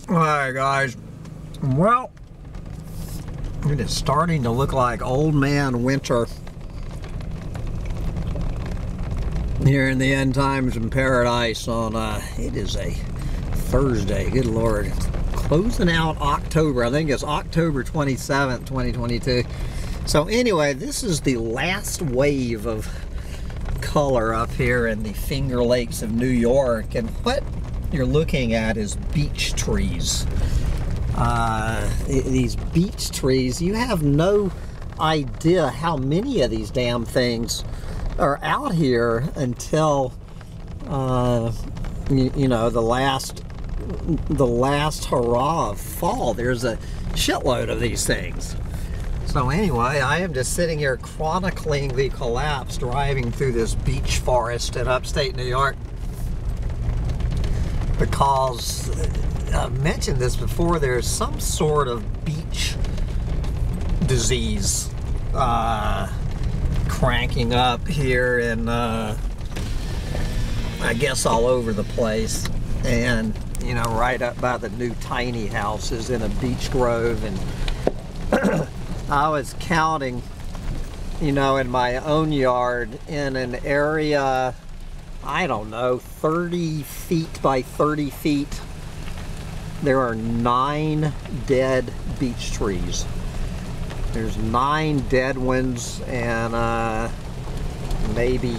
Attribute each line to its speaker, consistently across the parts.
Speaker 1: Alright guys, well, it is starting to look like old man winter here in the end times in paradise on, it is a Thursday, good Lord. Closing out October, I think it's October 27th, 2022. So anyway, this is the last wave of color up here in the Finger Lakes of New York, and what you're looking at is beech trees. These beech trees, you have no idea how many of these damn things are out here until you know, the last hurrah of fall. There's a shitload of these things. So anyway, I am just sitting here chronicling the collapse, driving through this beech forest in upstate New York, because I've mentioned this before, there's some sort of beech disease cranking up here and I guess all over the place. And you know, right up by the new tiny houses in a beech grove. And I was counting, you know, in my own yard, in an area, I don't know, 30 feet by 30 feet, there are 9 dead beech trees. There's 9 dead ones and maybe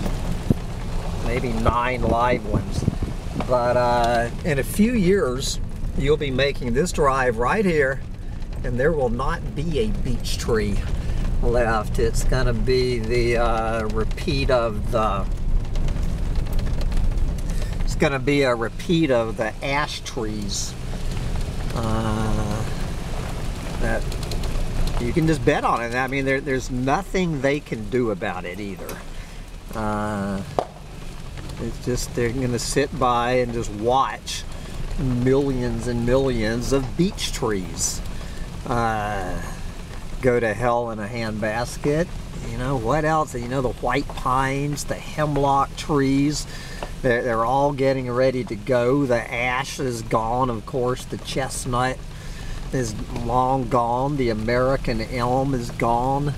Speaker 1: 9 live ones. But in a few years, you'll be making this drive right here, and there will not be a beech tree left. It's gonna be the repeat of the. It's gonna be a repeat of the ash trees. That you can just bet on it. I mean, there's nothing they can do about it either. It's just they're going to sit by and just watch millions and millions of beech trees go to hell in a handbasket. You know, what else? You know, the white pines, the hemlock trees, they're all getting ready to go. The ash is gone, of course. The chestnut is long gone. The American elm is gone.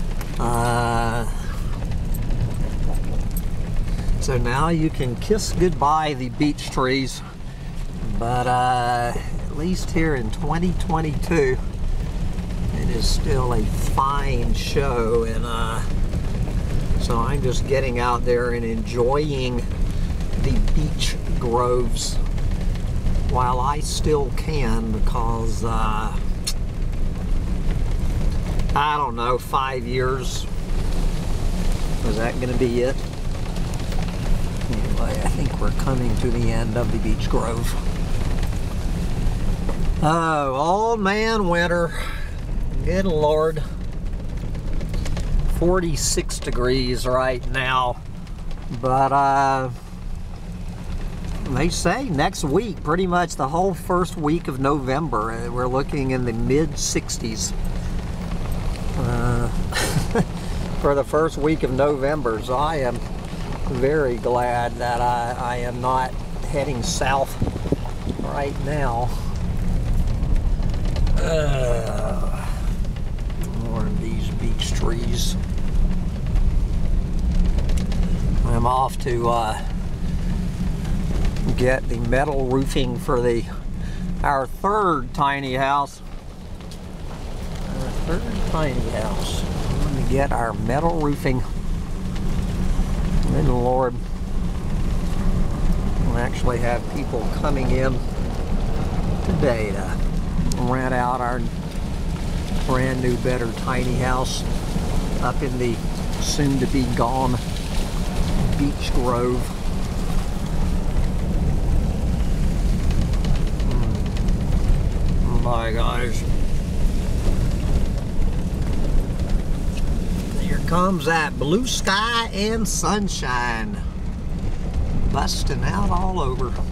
Speaker 1: So now you can kiss goodbye the beech trees, but at least here in 2022, it is still a fine show, and so I'm just getting out there and enjoying the beech groves while I still can, because I don't know, 5 years, is that going to be it? Anyway, I think we're coming to the end of the beech grove. Oh, old man winter. Good Lord. 46 degrees right now. But they say next week, pretty much the whole first week of November, we're looking in the mid-60s. For the first week of November, so I am very glad that I am not heading south right now. More of these beech trees. I'm off to get the metal roofing for our third tiny house. Our third tiny house. I'm going to get our metal roofing. Good Lord. We'll actually have people coming in today to rent out our brand new, better tiny house up in the soon-to-be gone beech grove. My gosh. Here comes that blue sky and sunshine busting out all over.